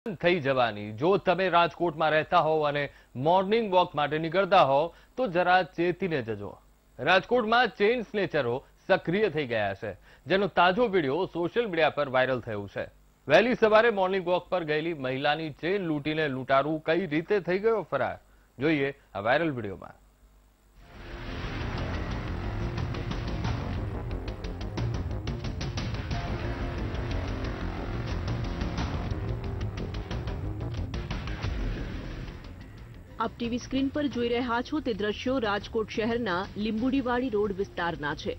થઈ જવાની જો તમે રાજકોટમાં રહેતા હોવ અને મોર્નિંગ વોક માટે નીકળતા હોવ તો જરા ચેતીને જજો। રાજકોટમાં ચેઇન સ્નેચરો સક્રિય થઈ ગયા છે, જેનો તાજો વિડીયો સોશિયલ મીડિયા પર વાયરલ થયો છે। વહેલી સવારે મોર્નિંગ વોક પર ગયેલી મહિલાની ચેઇન લૂંટીને લૂંટારૂ કઈ રીતે થઈ ગયો ફરાર, જોઈએ આ વાયરલ વિડીયોમાં। આપ ટીવી સ્ક્રીન પર જોઈ રહ્યા છો તે દ્રશ્યો રાજકોટ શહેરના લીંબુડીવાડી રોડ વિસ્તારના છે।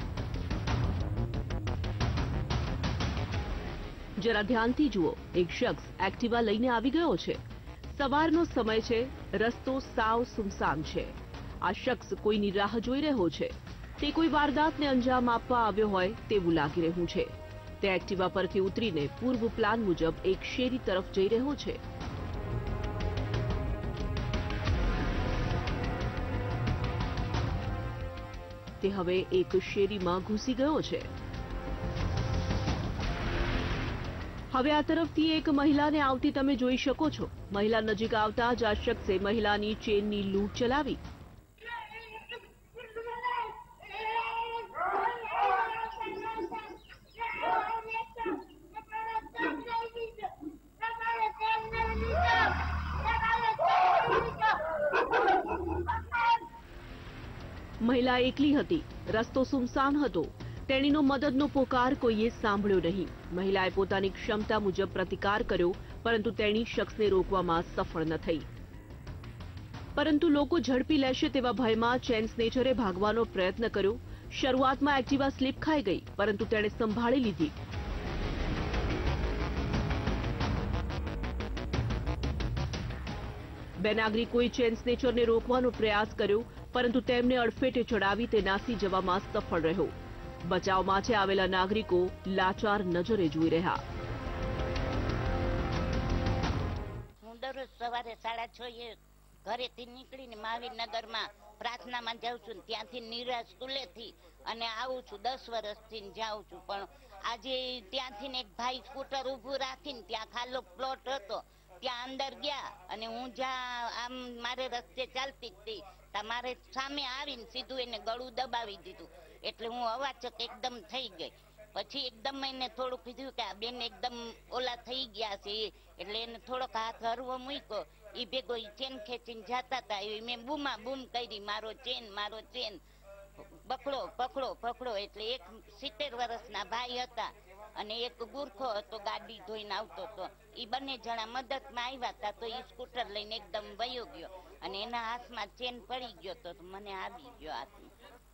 જરા ધ્યાનથી જુઓ, એક શખ્સ એક્ટિવા લઈને આવી ગયો છે। સવારનો સમય છે, રસ્તો સાવ સુમસામ છે। આ શખ્સ કોઈની રાહ જોઈ રહ્યો છે। તે કોઈ વારદાતને અંજામ આપવા આવ્યો હોય તેવું લાગી રહ્યું છે। તે એક્ટિવા પરથી ઉતરીને પૂર્વ પ્લાન મુજબ એક શેરી તરફ જઈ રહ્યો છે। તે હવે એક શેરીમાં ઘૂસી ગયો છે। હવે આ તરફથી એક મહિલાને આવતી તમે જોઈ શકો છો। મહિલા નજીક આવતા જ આ શખ્સે મહિલાની ચેનની લૂંટ ચલાવી। મહિલા એકલી હતી, રસ્તો સુમસામ હતો। તેણીનો મદદનો પોકાર કોઈએ સાંભળ્યો નહીં। મહિલાએ પોતાની ક્ષમતા મુજબ પ્રતિકાર કર્યો, પરંતુ તેણી શખ્સને રોકવામાં સફળ ન થઈ। પરંતુ લોકો ઝડપી લેશે તેવા ભયમાં ચેન સ્નેચરે ભાગવાનો પ્રયત્ન કર્યો। શરૂઆતમાં એક્ટિવા સ્લીપ ખાઈ ગઈ, પરંતુ તેણે સંભાળી લીધી। બે નાગરિકોએ ચેન સ્નેચરને રોકવાનો પ્રયાસ કર્યો, પરંતુ તેમને અડફેટે ચડાવી તે નાસી જવામાં સફળ રહ્યો। બચાવ માટે આવેલા નાગરિકો લાચાર નજરે જોઈ રહ્યા। હું દરરોજ સવારે 6:30 ઘરેથી નીકળીને મહાવીરનગરમાં પ્રાર્થનામાં જાઉં છું, ત્યાંથી નિરાશ સ્કૂલેથી અને આવું છું। 10 વર્ષથી જાઉં છું, પણ આજે ત્યાંથી એક ભાઈ સ્કૂટર ઊભું રાખીને ત્યાં ખાલો પ્લોટ હતો, ત્યાં અંદર ગયા અને હું જ્યાં આમ મારે રસ્તે ચાલતી હતી તમારે સામે આવીને સીધું એને ગળું દબાવી દીધું, એટલે હું અવાચક એકદમ થઈ ગઈ। પછી એકદમ એને થોડું કીધું કે આ બેન એકદમ ઓલા થઈ ગયા છે, એટલે એને થોડોક હાથ હરવો મૂક્યો। એ ભેગો ચેન ખેંચીને જતા હતા, એ મેં બૂમા બૂમ કરી, મારો ચેન પકડો પકડો પકડો। એટલે એક 70 વર્ષના ભાઈ હતા અને એક ગુરખો હતો, ગાડી ધોઈને આવતો હતો। એ બંને જણા મદદમાં આવ્યા હતા, તો એ સ્કૂટર લઈને એકદમ વયો ગયો અને એના હાથમાં ચેન પડી ગયો તો મને આવી ગયો હાથમાં।